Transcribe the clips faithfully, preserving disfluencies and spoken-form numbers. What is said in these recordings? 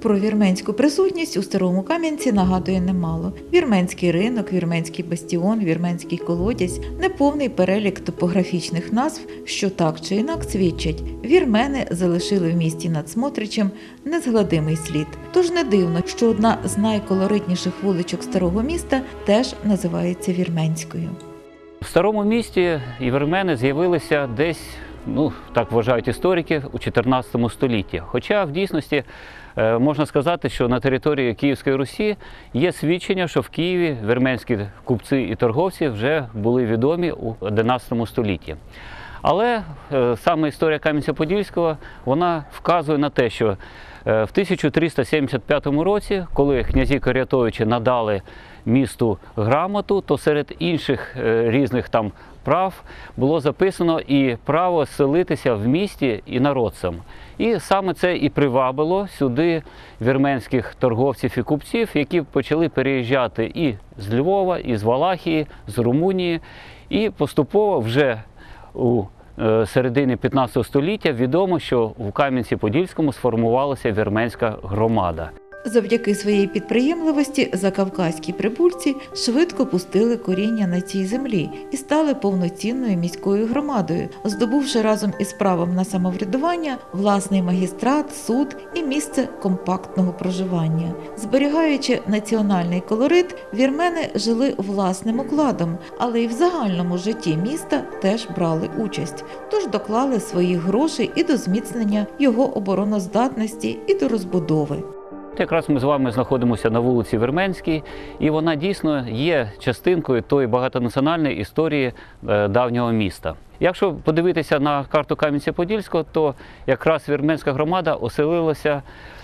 про вірменську присутність у Старому Кам'янці нагадує немало. Вірменський ринок, вірменський бастіон, вірменський колодязь – неповний перелік топографічних назв, що так чи інак свідчать. Вірмени залишили в місті над Смотричем незгладимий слід. Тож не дивно, що одна з найколоритніших вуличок Старого міста теж називається Вірменською. В Старому місті і вірмени з'явилися десь, ну, так вважають історики, у чотирнадцятому столітті. Хоча в дійсності можна сказати, що на території Київської Русі є свідчення, що в Києві вірменські купці і торговці вже були відомі у одинадцятому столітті. Але саме історія Кам'янця-Подільського, вона вказує на те, що в тисяча триста сімдесят п'ятому році, коли князі Корятовичі надали місту грамоту, то серед інших різних там прав було записано і право селитися в місті інородцям. І саме це і привабило сюди вірменських торговців і купців, які почали переїжджати і з Львова, і з Валахії, з Румунії. І поступово вже у середині п'ятнадцятого століття відомо, що в Кам'янці-Подільському сформувалася вірменська громада. Завдяки своїй підприємливості закавказькі прибульці швидко пустили коріння на цій землі і стали повноцінною міською громадою, здобувши разом із правом на самоврядування власний магістрат, суд і місце компактного проживання. Зберігаючи національний колорит, вірмени жили власним укладом, але й в загальному житті міста теж брали участь. Тож доклали своїх грошей і до зміцнення його обороноздатності, і до розбудови. Якраз ми з вами знаходимося на вулиці Вірменській, і вона дійсно є частинкою тої багатонаціональної історії давнього міста. Якщо подивитися на карту Кам'янця-Подільського, то якраз вірменська громада оселилася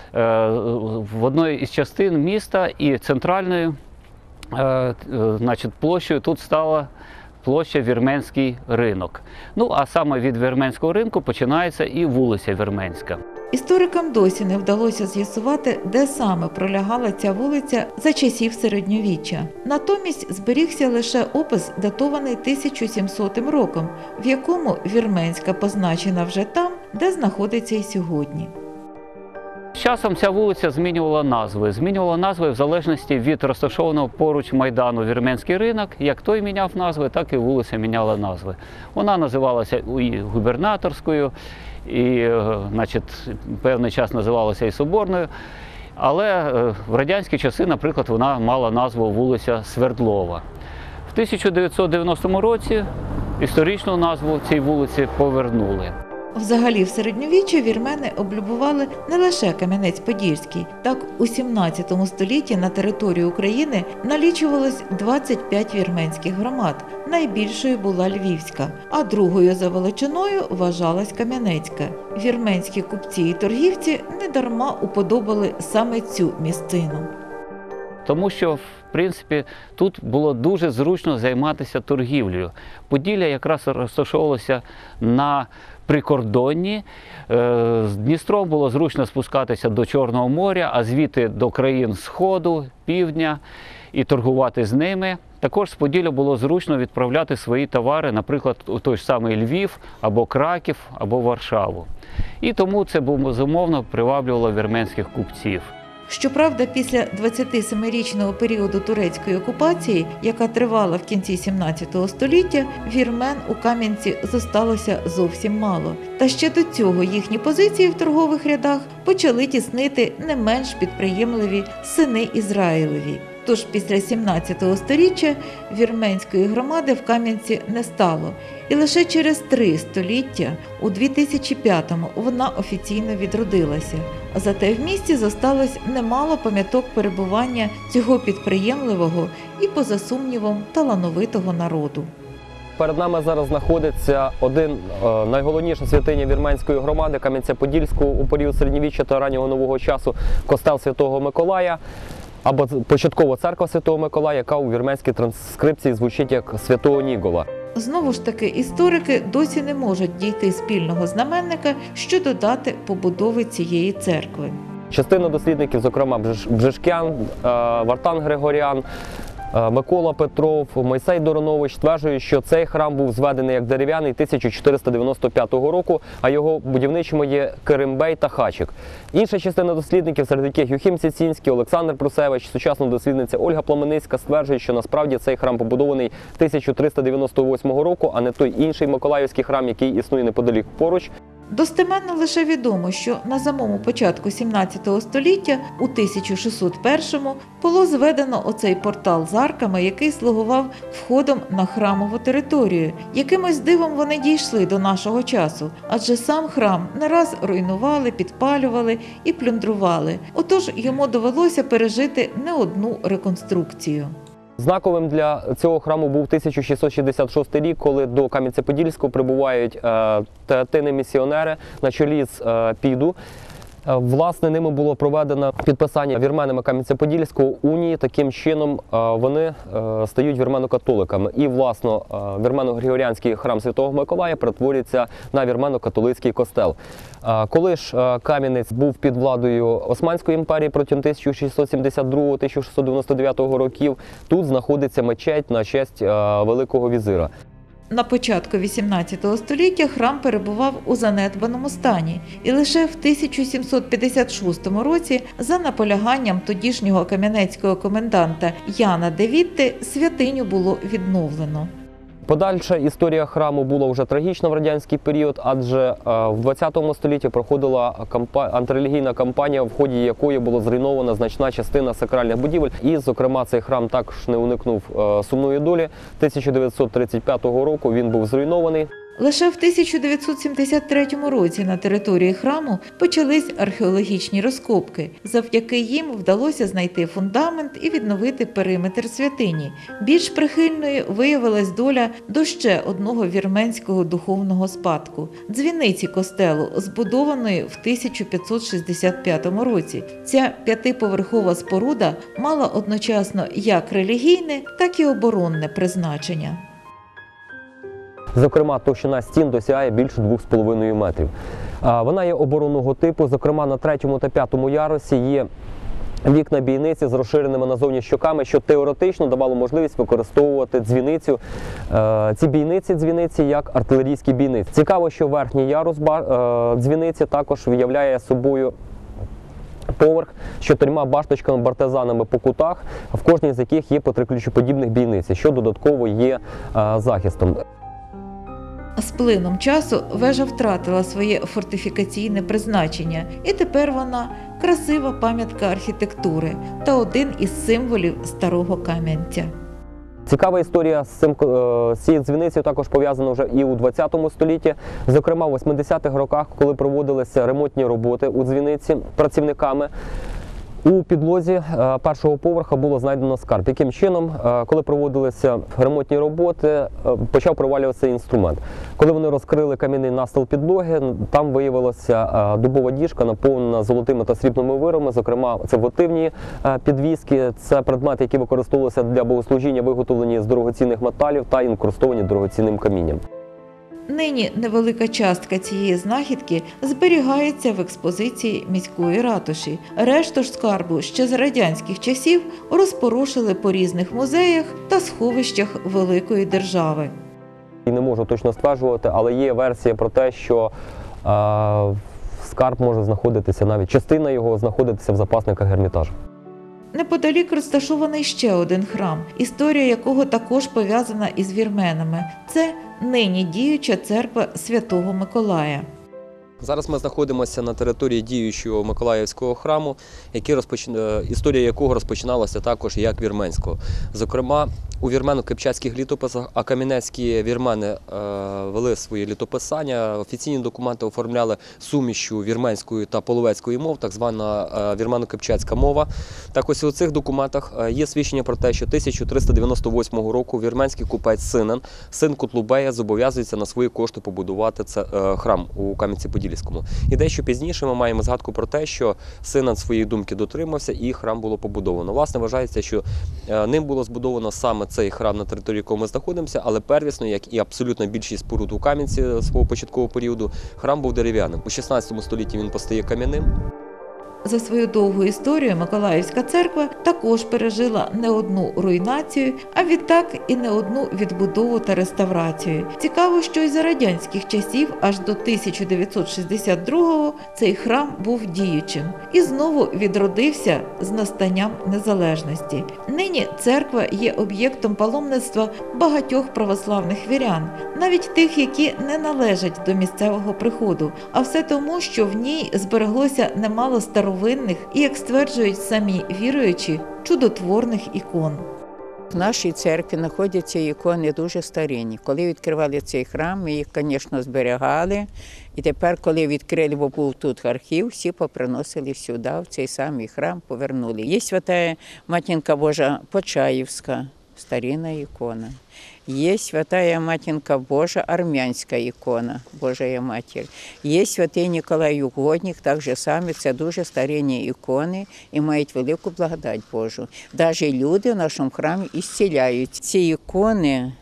в одній із частин міста, і центральною, значить, площею тут стала площа Вірменський ринок. Ну, а саме від Вірменського ринку починається і вулиця Вірменська. Історикам досі не вдалося з'ясувати, де саме пролягала ця вулиця за часів середньовіччя. Натомість зберігся лише опис, датований тисяча сімсотим роком, в якому Вірменська позначена вже там, де знаходиться і сьогодні. З часом ця вулиця змінювала назви. Змінювала назви в залежності від розташованого поруч майдану Вірменський ринок. Як той міняв назви, так і вулиця міняла назви. Вона називалася і Губернаторською, і, значить, певний час називалася і Соборною. Але в радянські часи, наприклад, вона мала назву вулиця Свердлова. В тисяча дев'ятсот дев'яностому році історичну назву цій вулиці повернули. Взагалі в середньовіччі вірмени облюбували не лише Кам'янець-Подільський. Так, у сімнадцятому столітті на території України налічувалось двадцять п'ять вірменських громад. Найбільшою була Львівська, а другою за величиною вважалась Кам'янецька. Вірменські купці і торгівці недарма уподобали саме цю місцину. Тому що, в принципі, тут було дуже зручно займатися торгівлею. Поділля якраз розташовувалося на прикордонні. З Дністром було зручно спускатися до Чорного моря, а звідти до країн Сходу, Півдня і торгувати з ними. Також з Поділля було зручно відправляти свої товари, наприклад, у той ж самий Львів, або Краків, або Варшаву. І тому це, безумовно, приваблювало вірменських купців. Щоправда, після двадцятисемирічного періоду турецької окупації, яка тривала в кінці сімнадцятого століття, вірмен у Кам'янці зосталося зовсім мало. Та ще до цього їхні позиції в торгових рядах почали тіснити не менш підприємливі сини Ізраїлеві. Тож після сімнадцятого сторіччя вірменської громади в Кам'янці не стало. І лише через три століття, у дві тисячі п'ятому, вона офіційно відродилася. Зате в місті зосталось немало пам'яток перебування цього підприємливого і, поза сумнівом, талановитого народу. Перед нами зараз знаходиться один е, найголовніша святиня вірменської громади Кам'янця-Подільського у період середньовіччя та раннього нового часу – костел Святого Миколая, або початкова церква Святого Миколая, яка у вірменській транскрипції звучить як Святого Нігола. Знову ж таки, історики досі не можуть дійти спільного знаменника щодо дати побудови цієї церкви. Частина дослідників, зокрема Бжешкян, Вартан Григоріан, Микола Петров, Мойсей Доронович стверджують, що цей храм був зведений як дерев'яний тисяча чотириста дев'яносто п'ятого року, а його будівничими є Керимбей та Хачик. Інша частина дослідників, серед яких Юхим Сіцінський, Олександр Прусевич, сучасна дослідниця Ольга Пламеницька, стверджують, що насправді цей храм побудований тисяча триста дев'яносто восьмого року, а не той інший Миколаївський храм, який існує неподалік поруч. Достеменно лише відомо, що на самому початку сімнадцятого століття, у тисяча шістсот першому, було зведено оцей портал з арками, який слугував входом на храмову територію. Якимось дивом вони дійшли до нашого часу, адже сам храм не раз руйнували, підпалювали і плюндрували. Отож йому довелося пережити не одну реконструкцію. Знаковим для цього храму був тисяча шістсот шістдесят шостий рік, коли до Кам'янця-Подільського прибувають е, театини-місіонери на чолі з е, ПІДу. Е, власне, ними було проведено підписання вірменами Кам'янця-Подільського унії. Таким чином е, вони е, стають вірмено-католиками. І, власне, е, вірмено-григоріанський храм Святого Миколая перетворюється на вірмено-католицький костел. Е, коли ж е, Кам'янець був під владою Османської імперії протягом тисяча шістсот сімдесят другого - тисяча шістсот дев'яносто дев'ятого років, тут знаходиться мечеть на честь е, Великого візира. На початку вісімнадцятого століття храм перебував у занедбаному стані, і лише в тисяча сімсот п'ятдесят шостому році за наполяганням тодішнього кам'янецького коменданта Яна де Вітти святиню було відновлено. Подальша історія храму була вже трагічна в радянський період, адже в двадцятому столітті проходила антирелігійна кампанія, в ході якої було зруйнована значна частина сакральних будівель. І, зокрема, цей храм також не уникнув сумної долі. тисяча дев'ятсот тридцять п'ятого року він був зруйнований. Лише в тисяча дев'ятсот сімдесят третьому році на території храму почались археологічні розкопки. Завдяки їм вдалося знайти фундамент і відновити периметр святині. Більш прихильною виявилась доля до ще одного вірменського духовного спадку – дзвіниці костелу, збудованої в тисяча п'ятсот шістдесят п'ятому році. Ця п'ятиповерхова споруда мала одночасно як релігійне, так і оборонне призначення. Зокрема, товщина стін досягає більше двох з половиною метрів. Вона є оборонного типу, зокрема на третьому та п'ятому ярусі є вікна-бійниці з розширеними назовні щоками, що теоретично давало можливість використовувати дзвіницю, ці бійниці-дзвіниці як артилерійські бійниці. Цікаво, що верхній ярус дзвіниці також виявляє собою поверх з чотирма башточками-бартизанами по кутах, в кожній з яких є по три ключоподібних бійниці, що додатково є захистом. З плином часу вежа втратила своє фортифікаційне призначення, і тепер вона – красива пам'ятка архітектури та один із символів Старого Кам'янця. Цікава історія з, цим, з цією дзвіницею також пов'язана вже і у двадцятому столітті. Зокрема, у восьмидесятих роках, коли проводилися ремонтні роботи у дзвіниці працівниками, у підлозі першого поверха було знайдено скарб. Яким чином, коли проводилися ремонтні роботи, почав провалюватися інструмент. Коли вони розкрили кам'яний настил підлоги, там виявилася дубова діжка, наповнена золотими та срібними виробами, зокрема, це вотивні підвіски, це предмети, які використовувалися для богослужіння, виготовлені з дорогоцінних металів та інкрустовані дорогоцінним камінням. Нині невелика частка цієї знахідки зберігається в експозиції міської ратуші. Решту ж скарбу ще з радянських часів розпорошили по різних музеях та сховищах великої держави. Не можу точно стверджувати, але є версія про те, що е, скарб може знаходитися, навіть частина його знаходитися в запасниках Ермітажу. Неподалік розташований ще один храм, історія якого також пов'язана із вірменами. Це нині діюча церква Святого Миколая. Зараз ми знаходимося на території діючого Миколаївського храму, який розпоч... історія якого розпочиналася також як вірменського. Зокрема, у вірмено-кипчацьких літописах, а кам'янецькі вірмени е, вели свої літописання, офіційні документи оформляли сумішю вірменської та половецької мов, так звана е, вірмено-кипчацька мова. Так ось у цих документах є свідчення про те, що тисяча триста дев'яносто восьмого року вірменський купець Синан, син Котлубея, зобов'язується на свої кошти побудувати це, е, храм у Кам'янці-Подільському. І дещо пізніше ми маємо згадку про те, що Синан своєї думки дотримався і храм було побудовано. Власне, вважається, що ним було збудовано саме цей храм на території, якого ми знаходимося, але первісно, як і абсолютно більшість споруд у Кам'янці свого початкового періоду, храм був дерев'яним. У шістнадцятому столітті він постає кам'яним. За свою довгу історію Миколаївська церква також пережила не одну руйнацію, а відтак і не одну відбудову та реставрацію. Цікаво, що й за радянських часів аж до тисяча дев'ятсот шістдесят другого цей храм був діючим і знову відродився з настанням незалежності. Нині церква є об'єктом паломництва багатьох православних вірян, навіть тих, які не належать до місцевого приходу, а все тому, що в ній збереглося немало старовинних і, як стверджують самі віруючі, чудотворних ікон. В нашій церкві знаходяться ікони дуже старинні. Коли відкривали цей храм, ми їх, звісно, зберігали. І тепер, коли відкрили, бо був тут архів, всі поприносили сюди, в цей самий храм, повернули. Є свята Матінка Божа Почаївська, старинна ікона. Є святая Матінка Божа, армянська ікона, Божая Матір. Є святий Ніколай Угодник, так же саме, це дуже старинні ікони і мають велику благодать Божу. Навіть люди в нашому храмі ісціляють. Ці ікони,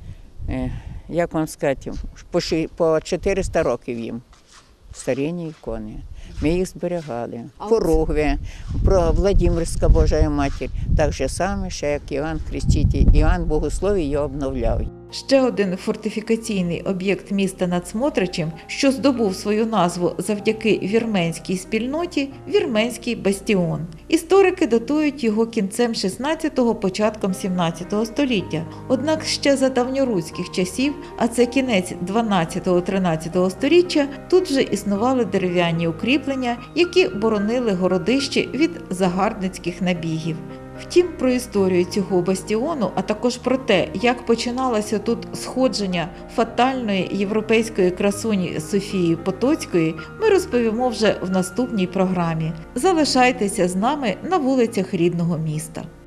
як вам сказати, по чотириста років їм, старинні ікони. Ми їх зберігали. Порогве, про Владимирська Божа Матір, так же саме, ще як Іоанн Хреститель. Іоанн Богослов її обновляв. Ще один фортифікаційний об'єкт міста над Смотричем, що здобув свою назву завдяки вірменській спільноті – Вірменський бастіон. Історики датують його кінцем шістнадцятого – початком сімнадцятого століття. Однак ще за давньоруських часів, а це кінець дванадцятого – тринадцятого століття, тут вже існували дерев'яні укріплення, які боронили городище від загарбницьких набігів. Втім, про історію цього бастіону, а також про те, як починалося тут сходження фатальної європейської красуні Софії Потоцької, ми розповімо вже в наступній програмі. Залишайтеся з нами на вулицях рідного міста.